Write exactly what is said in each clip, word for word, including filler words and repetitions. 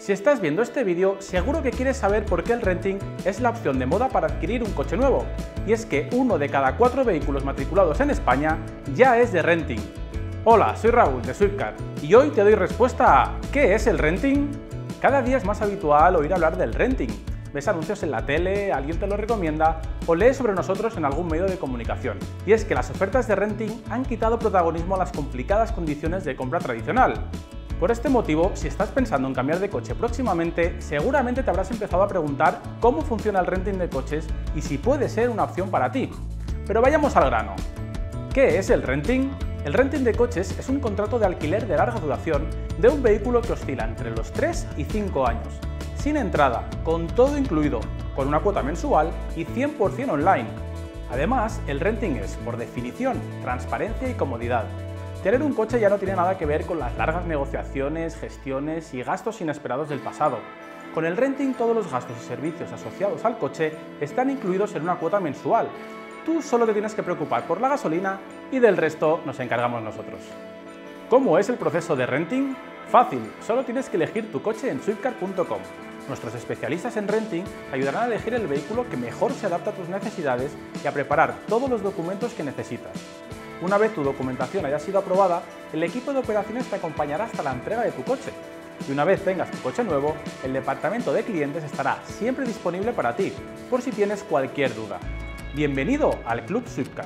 Si estás viendo este vídeo, seguro que quieres saber por qué el renting es la opción de moda para adquirir un coche nuevo. Y es que uno de cada cuatro vehículos matriculados en España ya es de renting. Hola, soy Raúl de Swiftcar y hoy te doy respuesta a ¿qué es el renting? Cada día es más habitual oír hablar del renting. Ves anuncios en la tele, alguien te lo recomienda o lees sobre nosotros en algún medio de comunicación. Y es que las ofertas de renting han quitado protagonismo a las complicadas condiciones de compra tradicional. Por este motivo, si estás pensando en cambiar de coche próximamente, seguramente te habrás empezado a preguntar cómo funciona el renting de coches y si puede ser una opción para ti. Pero vayamos al grano. ¿Qué es el renting? El renting de coches es un contrato de alquiler de larga duración de un vehículo que oscila entre los tres y cinco años, sin entrada, con todo incluido, con una cuota mensual y cien por cien online. Además, el renting es, por definición, transparencia y comodidad. Tener un coche ya no tiene nada que ver con las largas negociaciones, gestiones y gastos inesperados del pasado. Con el renting, todos los gastos y servicios asociados al coche están incluidos en una cuota mensual. Tú solo te tienes que preocupar por la gasolina y del resto nos encargamos nosotros. ¿Cómo es el proceso de renting? Fácil, solo tienes que elegir tu coche en swiftcar punto com. Nuestros especialistas en renting te ayudarán a elegir el vehículo que mejor se adapta a tus necesidades y a preparar todos los documentos que necesitas. Una vez tu documentación haya sido aprobada, el equipo de operaciones te acompañará hasta la entrega de tu coche. Y una vez tengas tu coche nuevo, el departamento de clientes estará siempre disponible para ti, por si tienes cualquier duda. Bienvenido al Club Swiftcar.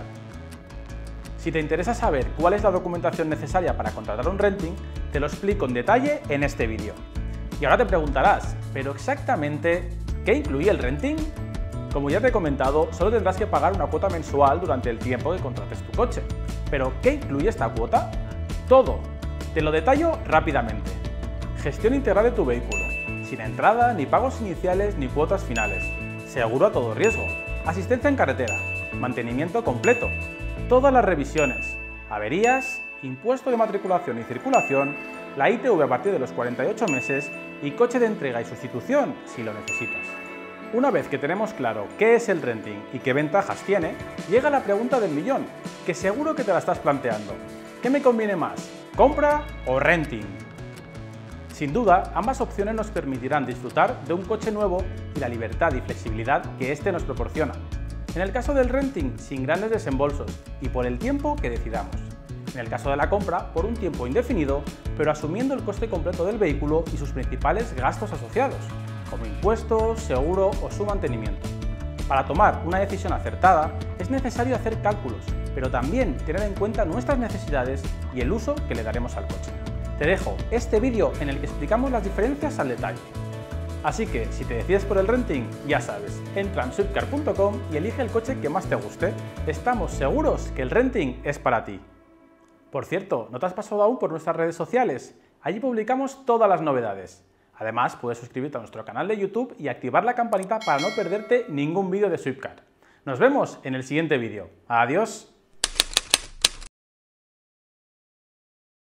Si te interesa saber cuál es la documentación necesaria para contratar un renting, te lo explico en detalle en este vídeo. Y ahora te preguntarás, ¿pero exactamente qué incluye el renting? Como ya te he comentado, solo tendrás que pagar una cuota mensual durante el tiempo que contrates tu coche. ¿Pero qué incluye esta cuota? Todo. Te lo detallo rápidamente. Gestión integral de tu vehículo, sin entrada, ni pagos iniciales, ni cuotas finales. Seguro a todo riesgo. Asistencia en carretera. Mantenimiento completo. Todas las revisiones. Averías, impuesto de matriculación y circulación, la I T V a partir de los cuarenta y ocho meses y coche de entrega y sustitución si lo necesitas. Una vez que tenemos claro qué es el renting y qué ventajas tiene, llega la pregunta del millón, que seguro que te la estás planteando. ¿Qué me conviene más, compra o renting? Sin duda, ambas opciones nos permitirán disfrutar de un coche nuevo y la libertad y flexibilidad que éste nos proporciona. En el caso del renting, sin grandes desembolsos y por el tiempo que decidamos. En el caso de la compra, por un tiempo indefinido, pero asumiendo el coste completo del vehículo y sus principales gastos asociados, como impuestos, seguro o su mantenimiento. Para tomar una decisión acertada es necesario hacer cálculos, pero también tener en cuenta nuestras necesidades y el uso que le daremos al coche. Te dejo este vídeo en el que explicamos las diferencias al detalle. Así que si te decides por el renting, ya sabes, entra en swiftcar punto com y elige el coche que más te guste. Estamos seguros que el renting es para ti. Por cierto, ¿no te has pasado aún por nuestras redes sociales? Allí publicamos todas las novedades. Además, puedes suscribirte a nuestro canal de YouTube y activar la campanita para no perderte ningún vídeo de Swiftcar. Nos vemos en el siguiente vídeo. ¡Adiós!